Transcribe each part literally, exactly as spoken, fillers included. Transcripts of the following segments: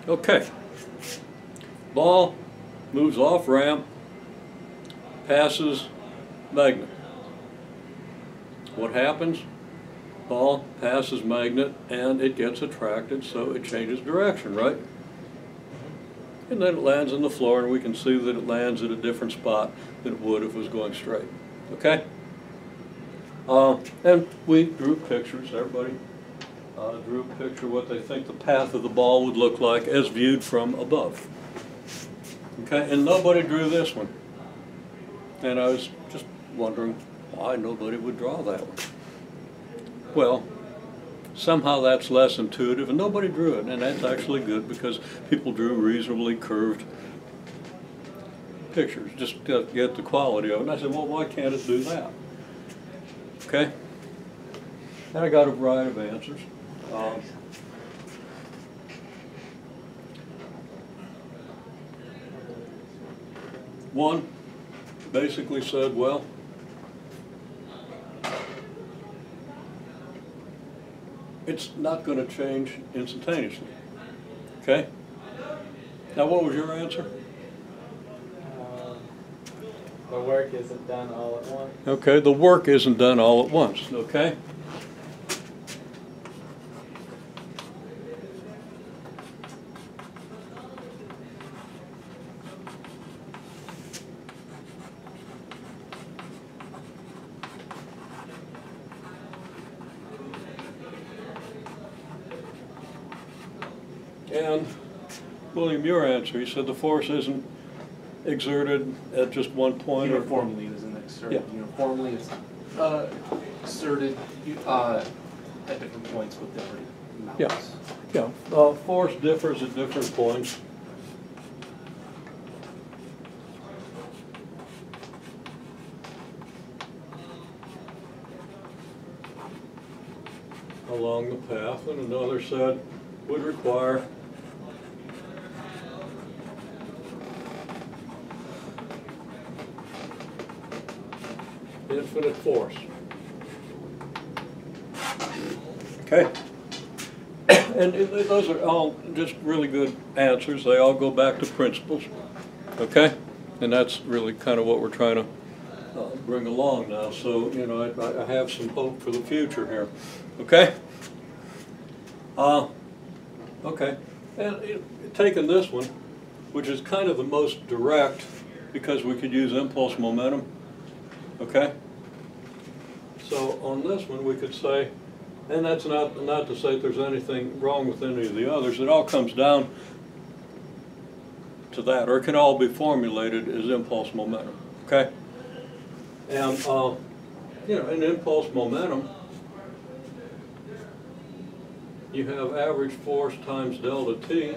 Okay. Ball moves off ramp, passes magnet. What happens? Ball passes magnet and it gets attracted, so it changes direction, right? And then it lands on the floor, and we can see that it lands at a different spot than it would if it was going straight. Okay? Uh, and we drew pictures. Everybody uh, drew a picture of what they think the path of the ball would look like as viewed from above. Okay? And nobody drew this one. And I was just wondering why nobody would draw that one. Well, somehow that's less intuitive, and nobody drew it, and that's actually good because people drew reasonably curved pictures just to get the quality of it. And I said, well, why can't it do that? Okay? And I got a variety of answers. Um, one basically said, well, it's not going to change instantaneously. Okay? Now, what was your answer? Uh, the work isn't done all at once. Okay, the work isn't done all at once. Okay? And William, your answer, you said the force isn't exerted at just one point? Uniformly, it isn't exerted. Yeah. Uniformly, it's uh, exerted uh, at different points with different amounts. Yeah, yeah. Uh, force differs at different points. Along the path, and another said would require infinite force. Okay? And it, those are all just really good answers. They all go back to principles. Okay? And that's really kind of what we're trying to uh, bring along now. So, you know, I, I have some hope for the future here. Okay? Uh, okay. And it, taking this one, which is kind of the most direct because we could use impulse momentum. Okay? So on this one we could say, and that's not, not to say that there's anything wrong with any of the others, it all comes down to that, or it can all be formulated as impulse momentum. Okay? And, uh, you know, in impulse momentum, you have average force times delta t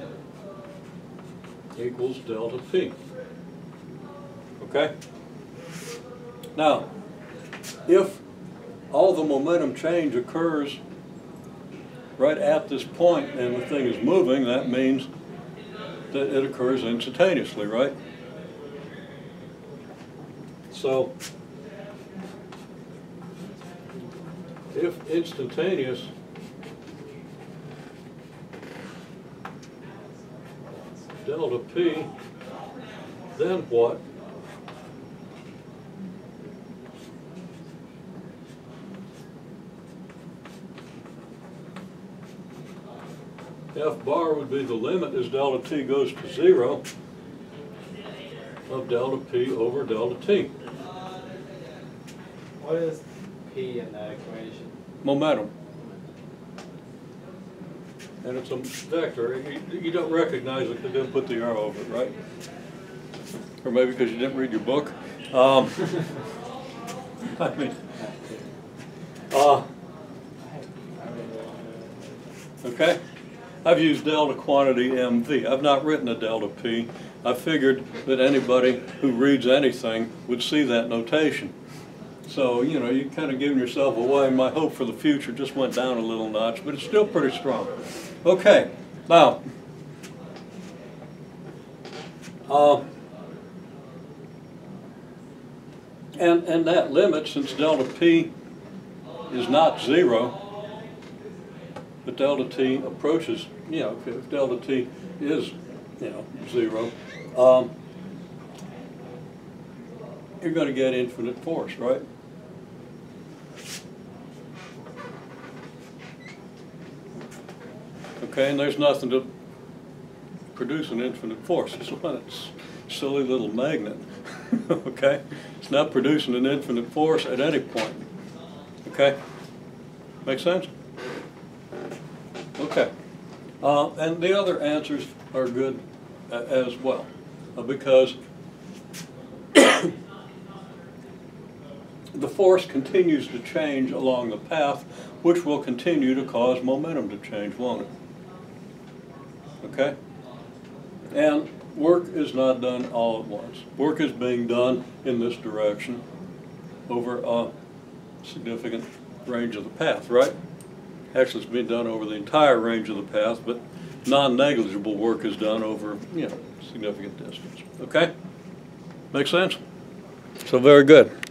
equals delta p. Okay? Now, if all the momentum change occurs right at this point and the thing is moving, that means that it occurs instantaneously, right? So, if instantaneous delta p, then what? F bar would be the limit as delta t goes to zero of delta p over delta t. What is P in that equation? Momentum. And it's a vector. You, you don't recognize it because you didn't put the arrow over it, right? Or maybe because you didn't read your book. Um, I mean, uh, okay? I've used delta quantity M V. I've not written a delta P. I figured that anybody who reads anything would see that notation. So, you know, you're kind of giving yourself away. My hope for the future just went down a little notch, but it's still pretty strong. Okay, now, uh, and, and that limit, since delta P is not zero, but delta t approaches, you know, if delta t is, you know, zero, um, you're going to get infinite force, right? Okay, and there's nothing to produce an infinite force. It's when it's a silly little magnet. Okay? It's not producing an infinite force at any point. Okay? Make sense? Okay. Uh, and the other answers are good uh, as well, uh, because the force continues to change along the path, which will continue to cause momentum to change, won't it? Okay? And work is not done all at once. Work is being done in this direction over a significant range of the path, right? Actually, it's being done over the entire range of the path, but non-negligible work is done over, you know, significant distance. Okay? Make sense? So very good.